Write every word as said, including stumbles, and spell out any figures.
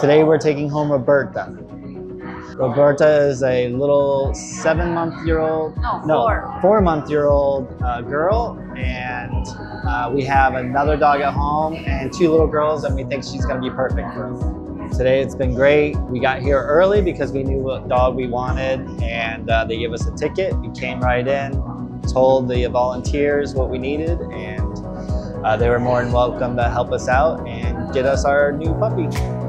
Today we're taking home Roberta. Roberta is a little seven-month-year-old, No, no, four. four-month-year-old uh, girl, and uh, we have another dog at home and two little girls, and we think she's going to be perfect for us. Today it's been great. We got here early because we knew what dog we wanted, and uh, they gave us a ticket. We came right in, told the volunteers what we needed, and uh, they were more than welcome to help us out and get us our new puppy.